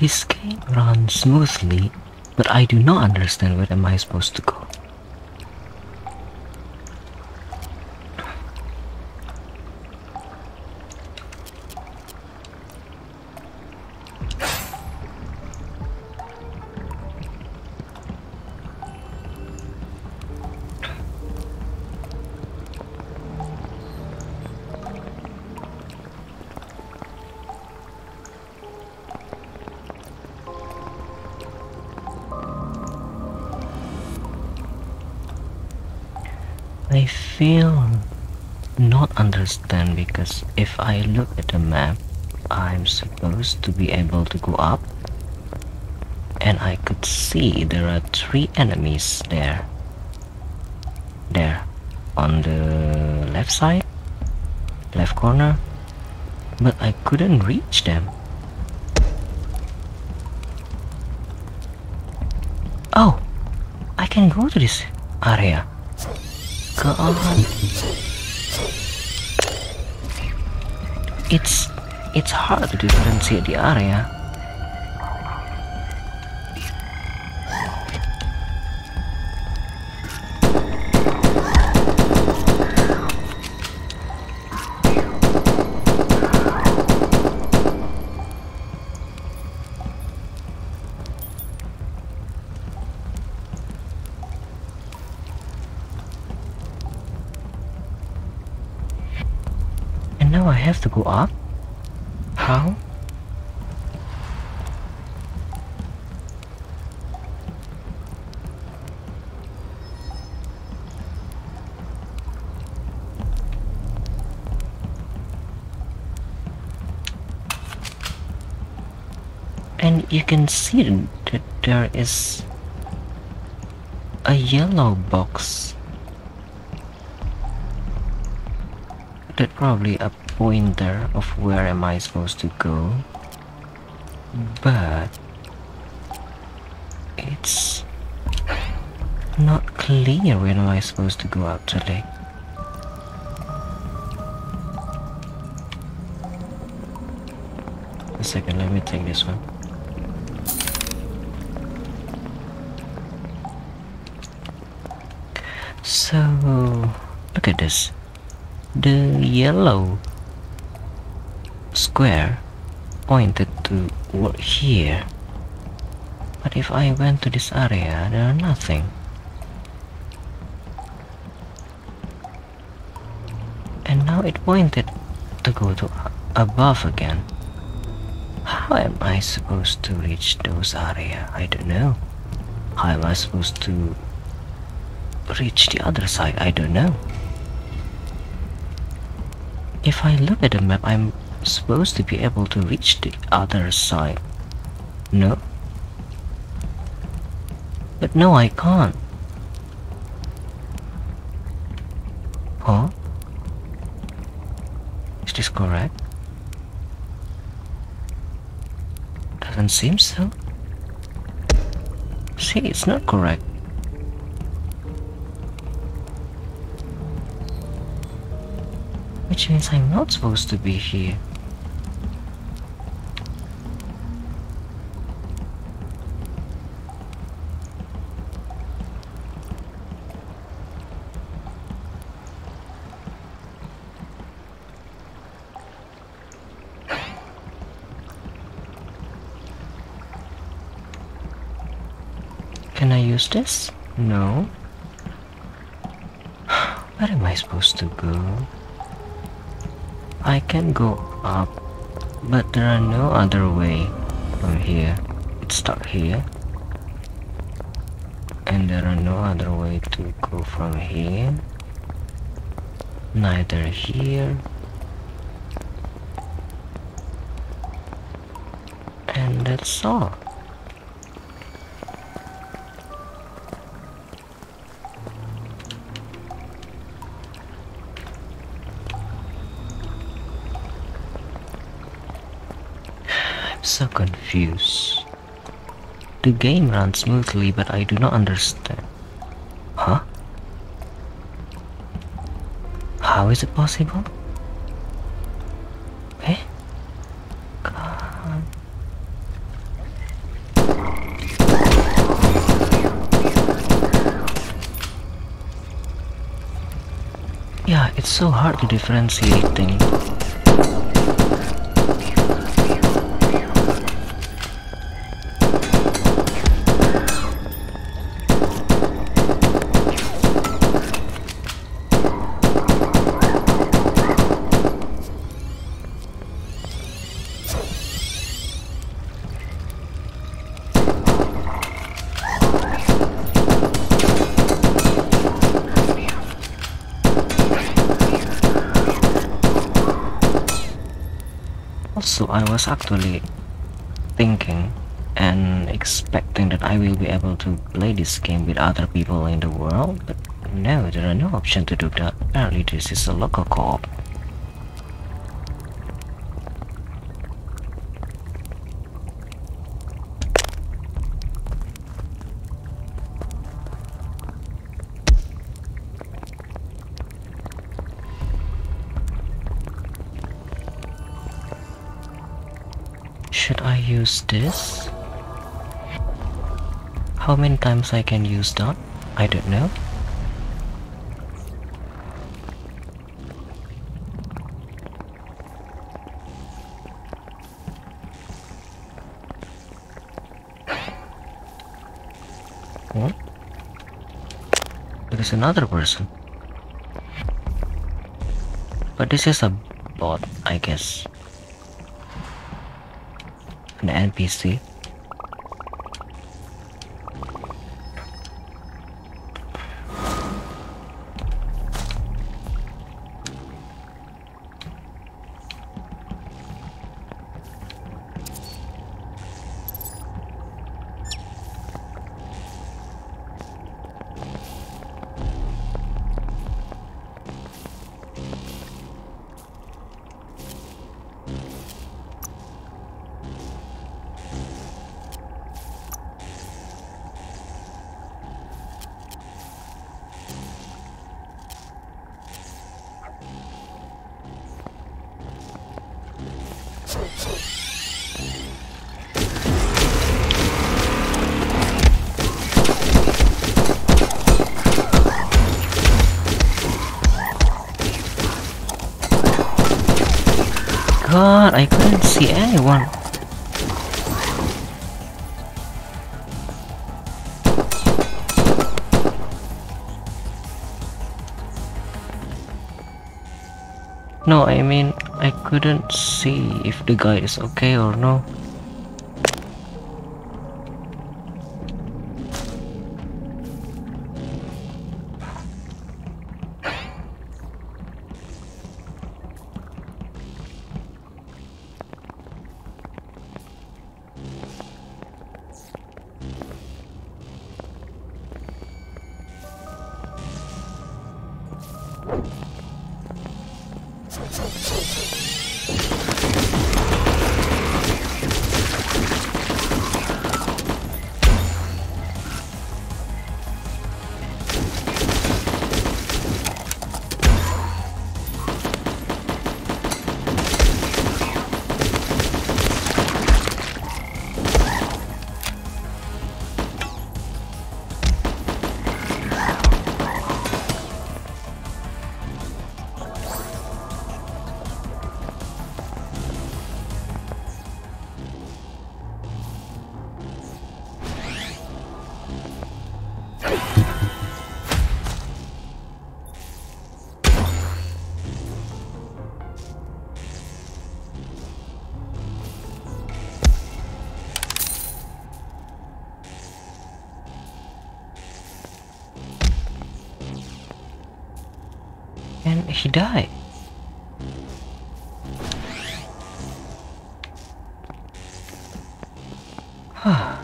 This game runs smoothly, but I do not understand where am I supposed to go. I feel not understand because if I look at the map, I'm supposed to be able to go up, and I could see there are 3 enemies there. There, on the left side, left corner, but I couldn't reach them. Oh, I can go to this area. God. It's hard to differentiate the area. And now I have to go up? How? And you can see that there is a yellow box. That's probably a pointer of where am I supposed to go, but it's not clear where am I supposed to go actually. A second, let me take this one. So look at this. The yellow square pointed to here, but if I went to this area, there are nothing. And now it pointed to go to above again. How am I supposed to reach those areas? I don't know. How am I supposed to reach the other side? I don't know. If I look at the map, I'm supposed to be able to reach the other side. No? But no, I can't. Huh? Is this correct? Doesn't seem so. See, it's not correct. Which means I'm not supposed to be here. Can I use this? No. Where am I supposed to go? I can go up, but there are no other way from here. It's stuck here. And there are no other way to go from here. Neither here. And that's all. So confused. The game runs smoothly, but I do not understand. Huh? How is it possible? Eh? God. It's so hard to differentiate things. Also, I was actually thinking and expecting that I will be able to play this game with other people in the world, but no, there are no option to do that. Apparently this is a local co-op. Should I use this? How many times I can use that? I don't know. Hmm? There is another person. But this is a bot, I guess. An NPC. God, I couldn't see anyone. No, I mean, I couldn't see if the guy is okay or no. And he died. Huh.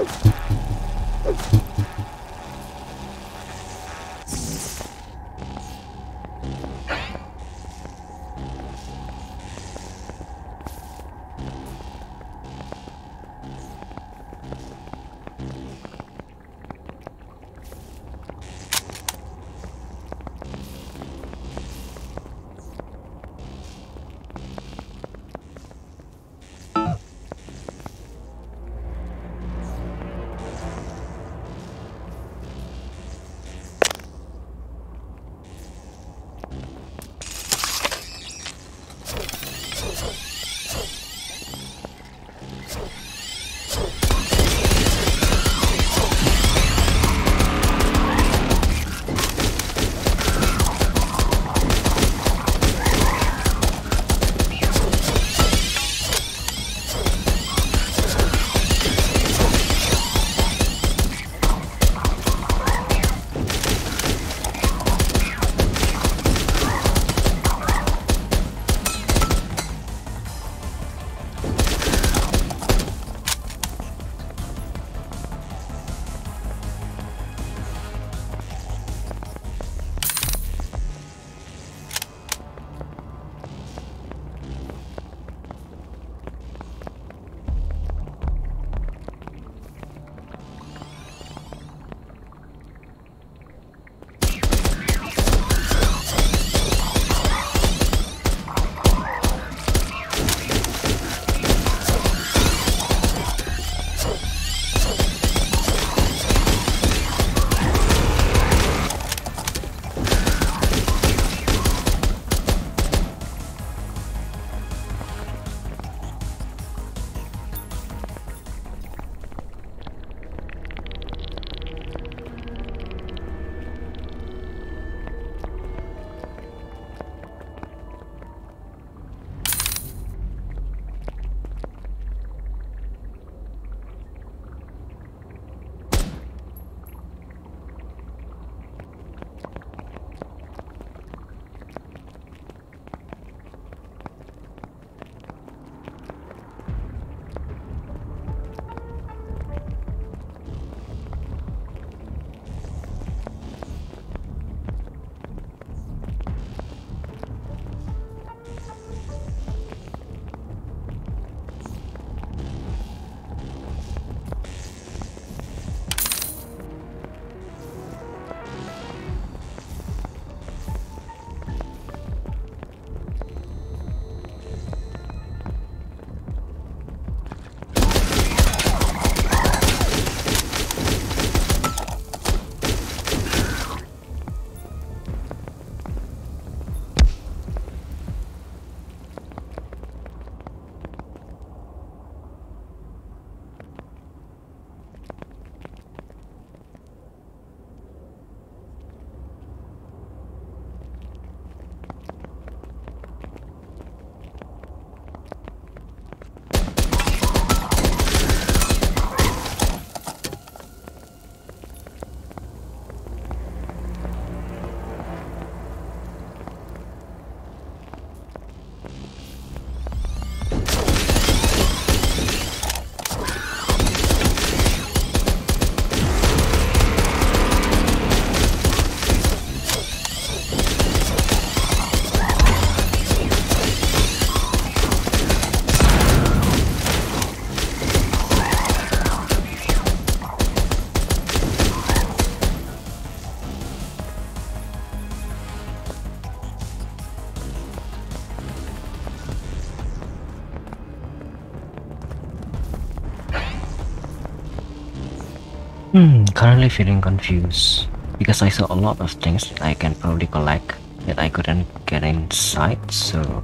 Currently feeling confused because I saw a lot of things I can probably collect that I couldn't get inside, so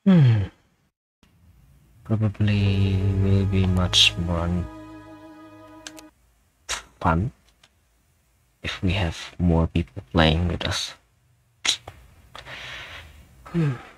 Probably will be much more fun if we have more people playing with us.